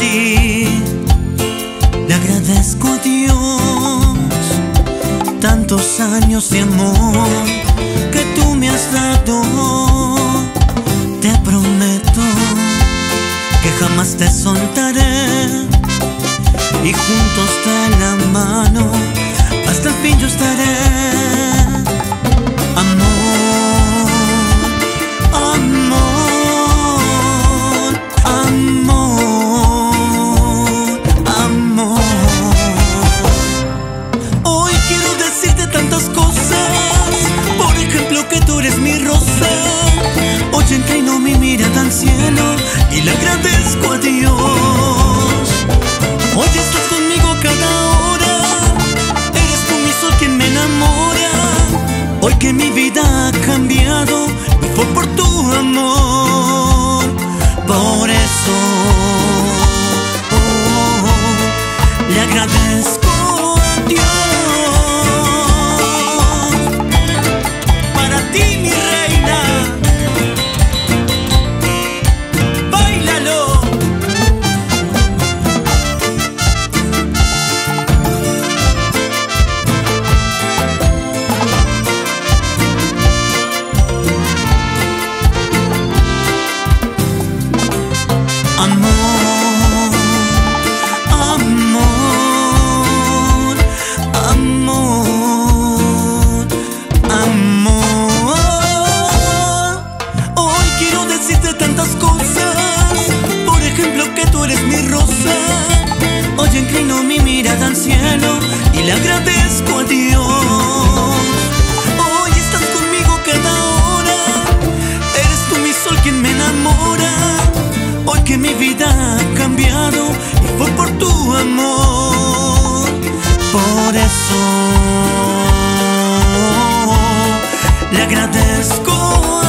así. Le agradezco a Dios tantos años de amor que tú me has dado. Te prometo que jamás te soltaré y juntos de la mano hasta el fin yo estaré. Amor, amor, amor, amor. Hoy quiero decirte tantas cosas, por ejemplo que tú eres mi rosa. Hoy inclino mi mirada al cielo y le agradezco a Dios. Hoy estás conmigo cada hora, eres tú mi sol quien me enamora. Hoy que mi vida ha cambiado y fue por tu amor. Por eso le agradezco a Dios. Para ti mi reina, báilalo. Amor, amor, amor, amor. Hoy quiero decirte tantas cosas, por ejemplo que tú eres mi rosa. Hoy inclino mi mirada al cielo y le agradezco a Dios. Hoy estás conmigo cada hora, eres tú mi sol quien me enamora. Hoy que mi vida ha cambiado y fue por tu amor. Por eso le agradezco